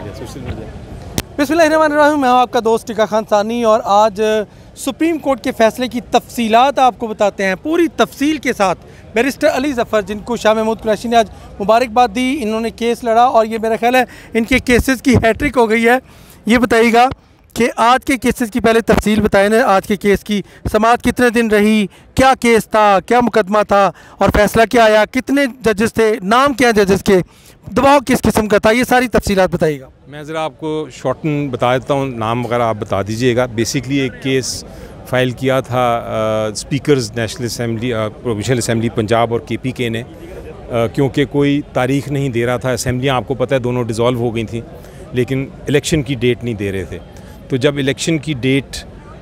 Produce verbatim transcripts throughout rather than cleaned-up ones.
बिस्मिल्लाहिर्रहमानिर्रहीम, मैं हूं आपका दोस्त टिका खान सानी और आज सुप्रीम कोर्ट के फ़ैसले की तफसीलात आपको बताते हैं पूरी तफसील के साथ। बैरिस्टर अली ज़फ़र, जिनको शाह महमूद कुरैशी ने आज मुबारकबाद दी, इन्होंने केस लड़ा और ये मेरा ख्याल है इनके केसेस की हैट्रिक हो गई है। ये बताइएगा कि आज के केसेस की पहले तफसील बताएं ना, आज के केस की समाअत कितने दिन रही, क्या केस था, क्या मुकदमा था और फ़ैसला क्या आया, कितने जजेस थे, नाम क्या जजेस के, दबाव किस किस्म का था, ये सारी तफसीलात बताइएगा। मैं ज़रा आपको शॉर्टन बता देता हूँ, नाम वगैरह आप बता दीजिएगा। बेसिकली एक केस फ़ाइल किया था speakers national assembly provincial assembly Punjab और के पी के ने, क्योंकि कोई तारीख़ नहीं दे रहा था। असम्बलियाँ आपको पता है दोनों डिज़ोल्व हो गई थी, लेकिन इलेक्शन की डेट नहीं दे रहे थे। तो जब इलेक्शन की डेट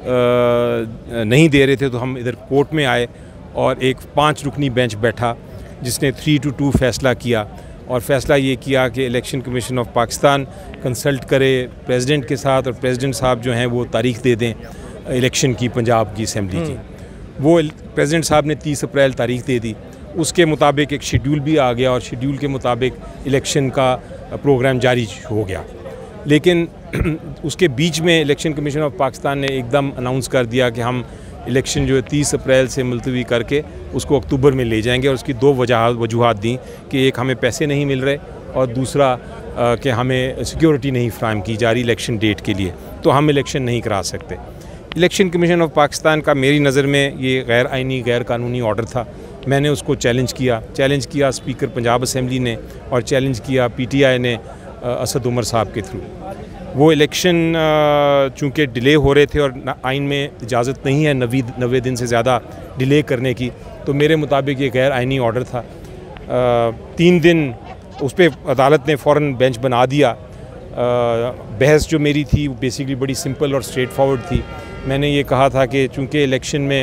आ, नहीं दे रहे थे तो हम इधर कोर्ट में आए और एक पाँच रुकनी बेंच बैठा जिसने थ्री टू टू फ़ैसला किया और फ़ैसला ये किया कि election commission of Pakistan consult करे प्रेसिडेंट के साथ और प्रेसिडेंट साहब जो हैं वो तारीख़ दे दें इलेक्शन की, पंजाब की असम्बली की। वो प्रेसिडेंट साहब ने तीस अप्रैल तारीख़ दे दी। उसके मुताबिक एक शेड्यूल भी आ गया और शेड्यूल के मुताबिक इलेक्शन का प्रोग्राम जारी हो गया। लेकिन उसके बीच में इलेक्शन कमीशन ऑफ पाकिस्तान ने एकदम अनाउंस कर दिया कि हम इलेक्शन जो है तीस अप्रैल से मुलतवी करके उसको अक्टूबर में ले जाएंगे और उसकी दो वजह वजूहात दी कि एक हमें पैसे नहीं मिल रहे और दूसरा कि हमें सिक्योरिटी नहीं फ्राहम की जा रही इलेक्शन डेट के लिए, तो हम इलेक्शन नहीं करा सकते। इलेक्शन कमीशन ऑफ पाकिस्तान का मेरी नज़र में ये गैर आइनी गैर कानूनी ऑर्डर था। मैंने उसको चैलेंज किया चैलेंज किया स्पीकर पंजाब असम्बली ने और चैलेंज किया पी टी आई ने असद उमर साहब के थ्रू। वो इलेक्शन चूँकि डिले हो रहे थे और आइन में इजाज़त नहीं है नवी नवे दिन से ज़्यादा डिले करने की, तो मेरे मुताबिक ये गैर आइनी ऑर्डर था। आ, तीन दिन उस पर अदालत ने फ़ौरन बेंच बना दिया। बहस जो मेरी थी वो बेसिकली बड़ी सिंपल और स्ट्रेट फॉरवर्ड थी। मैंने ये कहा था कि चूँकि इलेक्शन में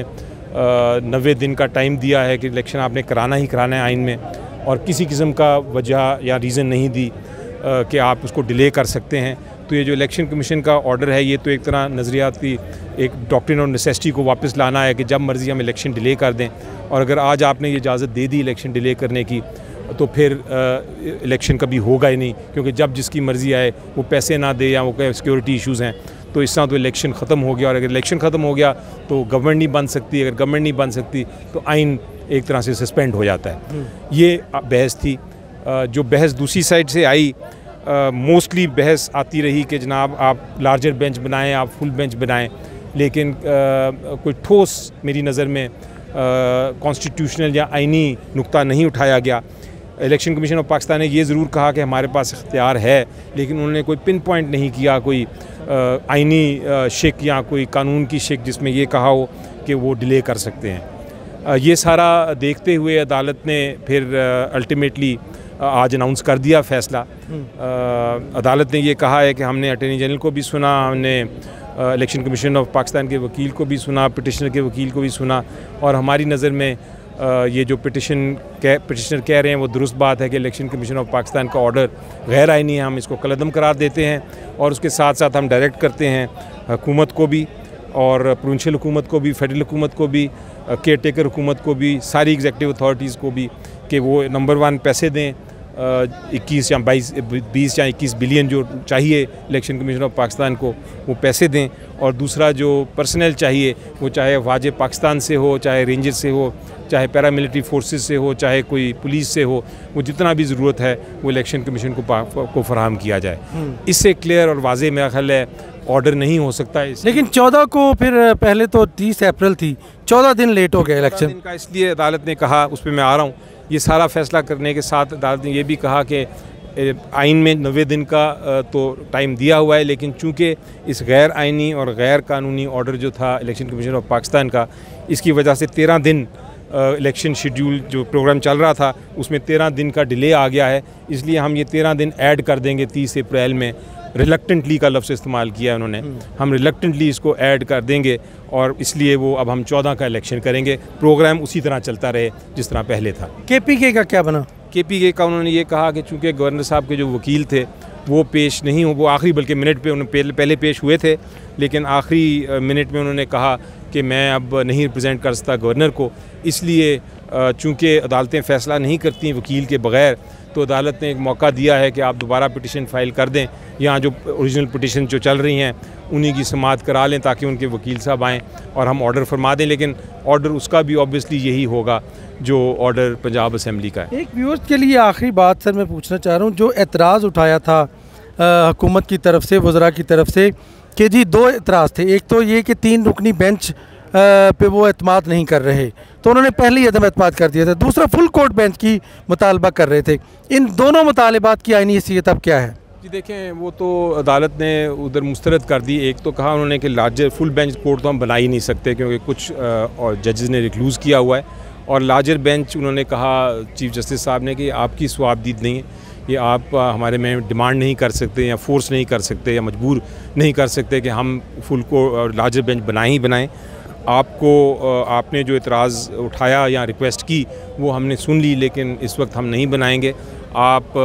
नवे दिन का टाइम दिया है कि इलेक्शन आपने कराना ही कराना है आइन में, और किसी किस्म का वजह या रीज़न नहीं दी कि आप उसको डिले कर सकते हैं, तो ये जो इलेक्शन कमीशन का ऑर्डर है ये तो एक तरह नज़रियाती एक डॉक्ट्रिन और नेसेसिटी को वापस लाना है कि जब मर्ज़ी हम इलेक्शन डिले कर दें। और अगर आज आपने ये इजाज़त दे दी इलेक्शन डिले करने की तो फिर इलेक्शन कभी होगा ही नहीं, क्योंकि जब जिसकी मर्ज़ी आए वो पैसे ना दे या वो कहे सिक्योरिटी इशूज़ हैं, तो इस तरह तो इलेक्शन ख़त्म हो गया। और अगर इलेक्शन ख़त्म हो गया तो गवर्नमेंट नहीं बन सकती, अगर गवर्नमेंट नहीं बन सकती तो आइन एक तरह से सस्पेंड हो जाता है। ये बहस थी। जो बहस दूसरी साइड से आई, मोस्टली uh, बहस आती रही कि जनाब आप लार्जर बेंच बनाएं, आप फुल बेंच बनाएं, लेकिन uh, कोई ठोस मेरी नज़र में कॉन्स्टिट्यूशनल uh, या आइनी नुक्ता नहीं उठाया गया। इलेक्शन कमीशन ऑफ पाकिस्तान ने ये ज़रूर कहा कि हमारे पास इख्तियार है, लेकिन उन्होंने कोई पिन पॉइंट नहीं किया कोई uh, आइनी uh, शिक या कोई कानून की शिक जिसमें ये कहा हो कि वो डिले कर सकते हैं। uh, ये सारा देखते हुए अदालत ने फिर अल्टीमेटली uh, आज अनाउंस कर दिया फ़ैसला। अदालत ने ये कहा है कि हमने अटॉर्नी जनरल को भी सुना, हमने इलेक्शन कमीशन ऑफ पाकिस्तान के वकील को भी सुना, पिटिशनर के वकील को भी सुना, और हमारी नज़र में आ, ये जो पिटिशन कह पिटिशनर कह रहे हैं वो दुरुस्त बात है कि इलेक्शन कमीशन ऑफ पाकिस्तान का ऑर्डर गैर आइनी है। हम इसको कलअदम करार देते हैं और उसके साथ साथ हम डायरेक्ट करते हैं हुकूमत को भी और प्रोविंशियल हुकूमत को भी, फेडरल हुकूमत को भी, केयर टेकर हुकूमत को भी, सारी एग्जीक्यूटिव अथॉरिटीज़ को भी कि वो नंबर वन पैसे दें, इक्कीस या बाईस बीस या इक्कीस बिलियन जो चाहिए इलेक्शन कमीशन ऑफ पाकिस्तान को वो पैसे दें, और दूसरा जो पर्सनल चाहिए वो चाहे वाज पाकिस्तान से हो, चाहे रेंजर से हो, चाहे पैरामिलिट्री फोर्सेस से हो, चाहे कोई पुलिस से हो, वो जितना भी ज़रूरत है वो इलेक्शन कमीशन को को फराहम किया जाए। इससे क्लियर और वाज़ेह मेरा ख्याल है ऑर्डर नहीं हो सकता है। लेकिन चौदह को फिर पहले तो तीस अप्रैल थी, चौदह दिन लेट हो गया इलेक्शन का, इसलिए अदालत ने कहा, उस पर मैं आ रहा हूँ। ये सारा फ़ैसला करने के साथ अदालत ने यह भी कहा कि आइन में नवे दिन का तो टाइम दिया हुआ है, लेकिन चूँकि इस गैर आइनी और गैर कानूनी ऑर्डर जो था इलेक्शन कमीशन ऑफ पाकिस्तान का, इसकी वजह से तेरह दिन इलेक्शन शेड्यूल जो प्रोग्राम चल रहा था उसमें तेरह दिन का डिले आ गया है, इसलिए हम ये तेरह दिन ऐड कर देंगे तीस अप्रैल में। रिलक्टेंटली का लफ्ज़ इस्तेमाल किया है उन्होंने, हम रिलक्टेंटली इसको ऐड कर देंगे और इसलिए वो अब हम चौदह का इलेक्शन करेंगे। प्रोग्राम उसी तरह चलता रहे जिस तरह पहले था। के पी के का क्या बना? के पी के का उन्होंने ये कहा कि चूँकि गवर्नर साहब के जो वकील थे वो पेश नहीं हो, वो आखिरी बल्कि मिनट पे उन्होंने पहले पेश हुए थे, लेकिन आखिरी मिनट में उन्होंने कहा कि मैं अब नहीं रिप्रेजेंट कर सकता गवर्नर को, इसलिए चूँकि अदालतें फ़ैसला नहीं करती वकील के बग़ैर, तो अदालत ने एक मौका दिया है कि आप दोबारा पिटिशन फ़ाइल कर दें, यहाँ जो ओरिजिनल पिटिशन जो चल रही हैं उन्हीं की समाअत करा लें ताकि उनके वकील साहब आएँ और हम ऑर्डर फरमा दें। लेकिन ऑर्डर उसका भी ऑब्वियसली यही होगा जो ऑर्डर पंजाब असम्बली का है। एक व्यूअर्स के लिए आखिरी बात सर मैं पूछना चाह रहा हूँ, जो एतराज़ उठाया था हुकूमत की तरफ से, वज़रा की तरफ से, कि जी दो एतराज़ थे। एक तो ये कि तीन रुकनी बेंच पे वो एतमाद नहीं कर रहे, तो उन्होंने पहले ही अदम एतमाद कर दिया था। दूसरा फुल कोर्ट बेंच की मुतालबा कर रहे थे। इन दोनों मुतालबात की आईनी हैसियत अब क्या है? जी देखें, वो तो अदालत ने उधर मुस्तरद कर दी। एक तो कहा उन्होंने कि लार्जर फुल बेंच कोर्ट तो हम बना ही नहीं सकते क्योंकि कुछ और जजेस ने रिक्लूज़ किया हुआ है, और लार्जर बेंच उन्होंने कहा चीफ जस्टिस साहब ने कि आपकी स्वाबदीद नहीं है, ये आप हमारे में डिमांड नहीं कर सकते या फोर्स नहीं कर सकते या मजबूर नहीं कर सकते कि हम फुल को लार्जर बेंच बनाएं ही बनाएं। आपको आपने जो इतराज़ उठाया या रिक्वेस्ट की वो हमने सुन ली, लेकिन इस वक्त हम नहीं बनाएंगे, आप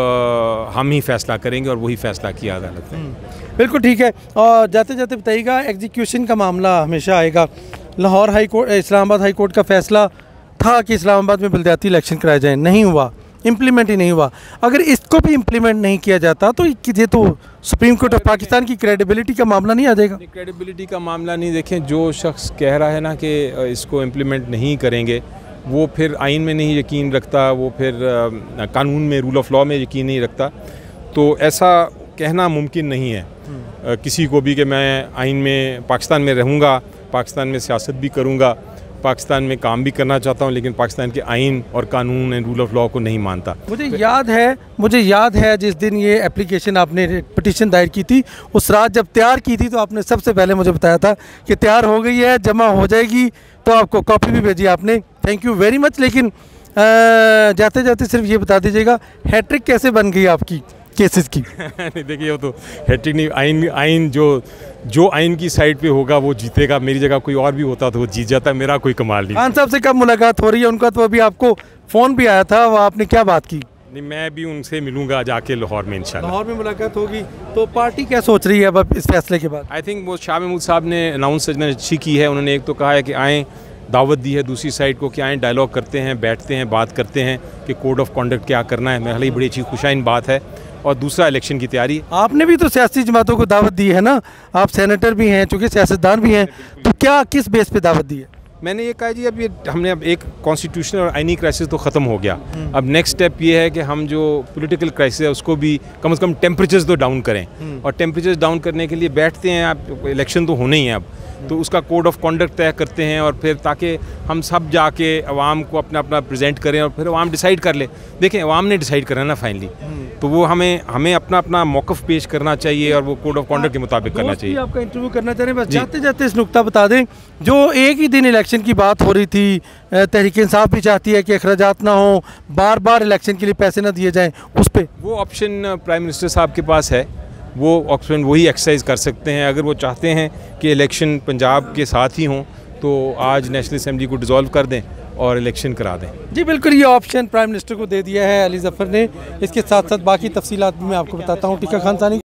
हम ही फ़ैसला करेंगे, और वही फ़ैसला किया अदालत ने। बिल्कुल ठीक है। और जाते जाते बताइएगा, एग्जीक्यूशन का मामला हमेशा आएगा। Lahore high court, Islamabad high court का फ़ैसला था कि इस्लामाबाद में बलदियाती इलेक्शन कराए जाएँ, नहीं हुआ, इम्प्लीमेंट ही नहीं हुआ। अगर इसको भी इम्प्लीमेंट नहीं किया जाता तो ये तो सुप्रीम कोर्ट ऑफ पाकिस्तान की क्रेडिबिलिटी का मामला नहीं आ जाएगा? क्रेडिबिलिटी का मामला नहीं। देखें, जो शख्स कह रहा है ना कि इसको इम्प्लीमेंट नहीं करेंगे, वो फिर आइन में नहीं यकीन रखता, वो फिर कानून में, रूल ऑफ लॉ में यकीन नहीं रखता। तो ऐसा कहना मुमकिन नहीं है किसी को भी कि मैं आइन में पाकिस्तान में रहूँगा, पाकिस्तान में सियासत भी करूँगा, पाकिस्तान में काम भी करना चाहता हूं, लेकिन पाकिस्तान के आइन और कानून एंड रूल ऑफ लॉ को नहीं मानता। मुझे याद है मुझे याद है जिस दिन ये एप्लीकेशन आपने पिटीशन दायर की थी, उस रात जब तैयार की थी तो आपने सबसे पहले मुझे बताया था कि तैयार हो गई है, जमा हो जाएगी, तो आपको कॉपी भी भेजी आपने। Thank you very much. लेकिन आ, जाते जाते सिर्फ ये बता दीजिएगा, हैट्रिक कैसे बन गई आपकी केसेस की? नहीं देखिए, वो तो हैट्रिक नहीं, आइन आइन जो जो आइन की साइड पे होगा वो जीतेगा। मेरी जगह कोई और भी होता तो वो जीत जाता, मेरा कोई कमाल नहीं। खान साहब से कब मुलाकात हो रही है? उनका तो अभी आपको फ़ोन भी आया था, वो आपने क्या बात की? नहीं, मैं भी उनसे मिलूंगा जाके लाहौर में इंशाल्लाह। लाहौर में मुलाकात होगी। तो पार्टी क्या सोच रही है अब इस फैसले के बाद? आई थिंक वो शाह महमूद साहब ने अनाउंस अच्छी की है। उन्होंने एक तो कहा है कि आएँ, दावत दी है दूसरी साइड को कि आएँ, डायलॉग करते हैं, बैठते हैं, बात करते हैं कि कोड ऑफ कॉन्डक्ट क्या करना है। मेरे ख्याल बड़ी अच्छी खुशाइन बात है। और दूसरा इलेक्शन की तैयारी। आपने भी तो सियासी जमातों को दावत दी है ना, आप सेनेटर भी हैं, चूँकि सियासतदान भी हैं, तो क्या किस बेस पे दावत दी है? मैंने ये कहा जी, अब ये हमने अब एक कॉन्स्टिट्यूशनल और आइनी क्राइसिस तो ख़त्म हो गया। अब नेक्स्ट स्टेप ये है कि हम जो पॉलिटिकल क्राइसिस है उसको भी कम से कम टेम्परेचर्स तो डाउन करें, और टेम्परेचर्स डाउन करने के लिए बैठते हैं। आप इलेक्शन तो होने ही है अब, तो उसका कोड ऑफ कॉन्डक्ट तय करते हैं, और फिर ताकि हम सब जाके अवाम को अपना अपना प्रेजेंट करें और फिर अवाम डिसाइड कर ले। देखें, अवाम ने डिसाइड करना ना फाइनली, तो वो हमें हमें अपना अपना मौक़िफ़ पेश करना चाहिए और वो कोड ऑफ कॉन्डक्ट के मुताबिक करना चाहिए। आपका इंटरव्यू करना चाह रहे हैं, बस जाते जाते इस नुक्ता बता दें, जो एक ही दिन इलेक्शन की बात हो रही थी, तहरीक इंसाफ भी चाहती है कि अखराजात ना हो, बार बार इलेक्शन के लिए पैसे ना दिए जाएँ, उस पर वो ऑप्शन प्राइम मिनिस्टर साहब के पास है, वो ऑप्शन वही एक्सरसाइज कर सकते हैं। अगर वो चाहते हैं कि इलेक्शन पंजाब के साथ ही हों तो आज नेशनल असेंबली को डिसॉल्व कर दें और इलेक्शन करा दें। जी बिल्कुल, ये ऑप्शन प्राइम मिनिस्टर को दे दिया है अली ज़फ़र ने। इसके साथ साथ बाकी तफसीलात भी मैं आपको बताता हूँ। टीका खान सानी।